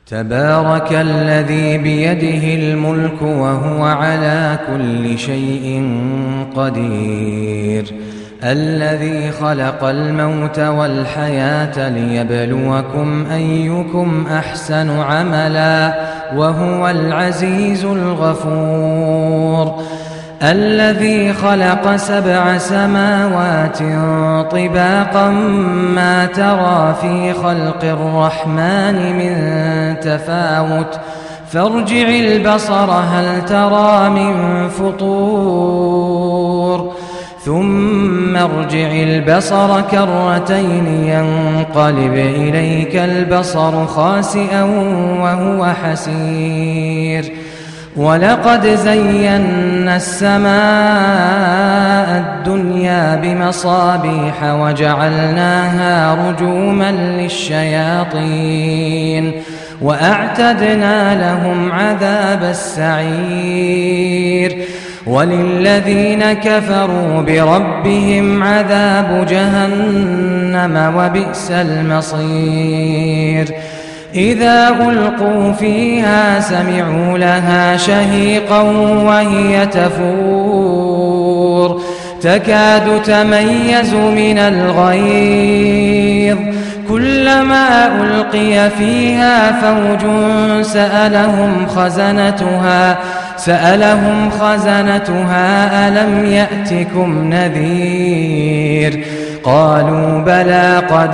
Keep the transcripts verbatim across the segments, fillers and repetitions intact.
تبارك الذي بيده الملك وهو على كل شيء قدير. الذي خلق الموت والحياة ليبلوكم أيكم أحسن عملا وهو العزيز الغفور. الذي خلق سبع سماوات طباقا ما ترى في خلق الرحمن من تفاوت فارجع البصر هل ترى من فطور ثم ارجع البصر كرتين ينقلب إليك البصر خاسئا وهو حسير. ولقد زينا السماء الدنيا بمصابيح وجعلناها رجوما للشياطين وأعتدنا لهم عذاب السعير. وللذين كفروا بربهم عذاب جهنم وبئس المصير. إذا ألقوا فيها سمعوا لها شهيقا وهي تفور تكاد تميز من الغيظ كلما ألقي فيها فوج سألهم خزنتها سألهم خزنتها ألم يأتكم نذير قالوا بلى قد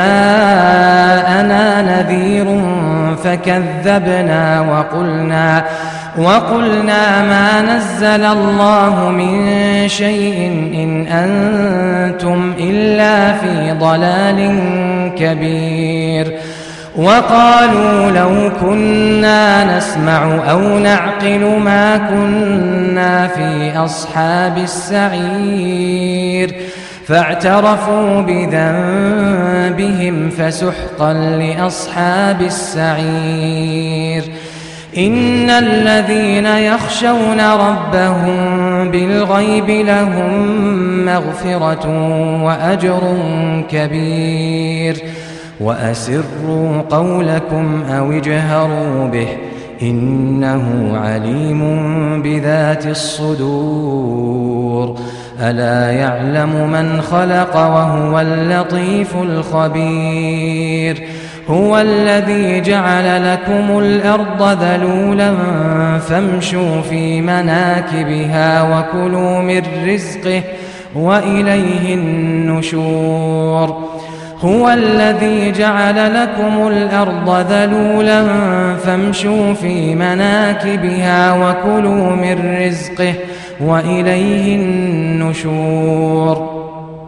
جاءنا نذير فكذبنا وقلنا وقلنا ما نزل الله من شيء إن أنتم إلا في ضلال كبير. وقالوا لو كنا نسمع أو نعقل ما كنا في أصحاب السعير فاعترفوا بذنبهم فسحقا لأصحاب السعير. إن الذين يخشون ربهم بالغيب لهم مغفرة وأجر كبير. وأسروا قولكم أو اجهروا به إنه عليم بذات الصدور. ألا يعلم من خلق وهو اللطيف الخبير. هو الذي جعل لكم الأرض ذلولا فامشوا في مناكبها وكلوا من رزقه وإليه النشور. هو الذي جعل لكم الأرض ذلولا فامشوا في مناكبها وكلوا من رزقه وإليه النشور.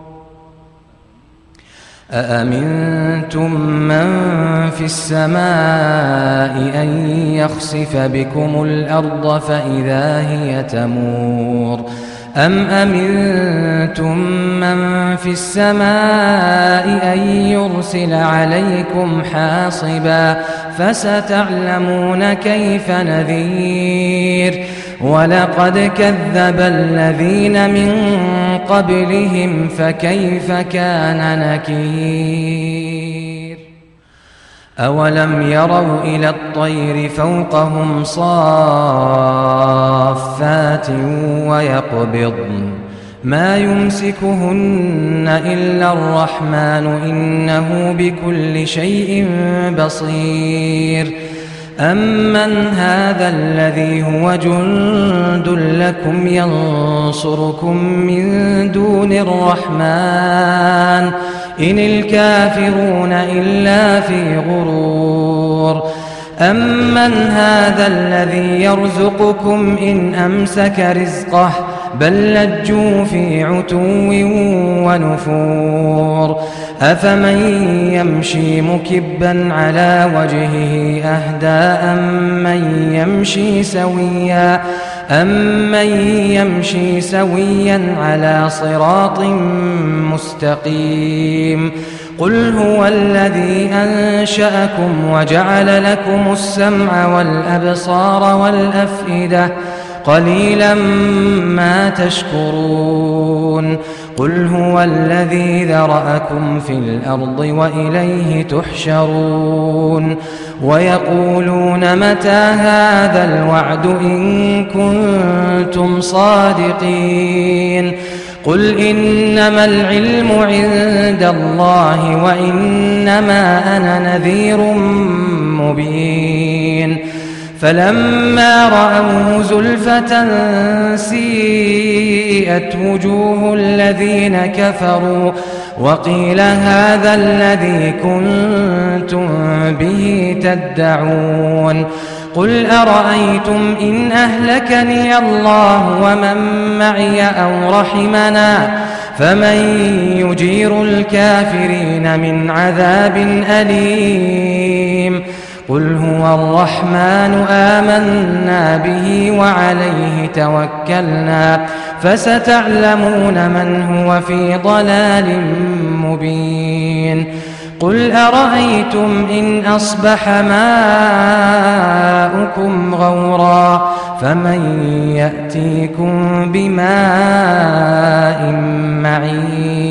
أأمنتم من في السماء أن يخسف بكم الأرض فإذا هي تمور أم أمنتم من في السماء أن يرسل عليكم حاصبا فستعلمون كيف نذير. ولقد كذب الذين من قبلهم فكيف كان نكير. أولم يروا إلى الطير فوقهم صافات ويقبضن ما يمسكهن إلا الرحمن إنه بكل شيء بصير. أمن هذا الذي هو جند لكم ينصركم من دون الرحمن إن الكافرون إلا في غرور. أمن هذا الذي يرزقكم إن أمسك رزقه بل لجوا في عتو ونفور. أفمن يمشي مكبا على وجهه أهدى أمن يمشي سويا أمن يمشي سويا على صراط مستقيم. قل هو الذي أنشأكم وجعل لكم السمع والأبصار والأفئدة قليلا ما تشكرون. قل هو الذي ذرأكم في الأرض وإليه تحشرون ويقولون متى هذا الوعد إن كنتم صادقين قل إنما العلم عند الله وإنما أنا نذير مبين فلما رأوه زلفة سيئت وجوه الذين كفروا وقيل هذا الذي كنتم به تدعون قل أرأيتم إن أهلكني الله ومن معي أو رحمنا فمن يجير الكافرين من عذاب أليم قل هو الرحمن آمنا به وعليه توكلنا فستعلمون من هو في ضلال مبين قل أرأيتم إن أصبح ماؤكم غورا فمن يأتيكم بماء معين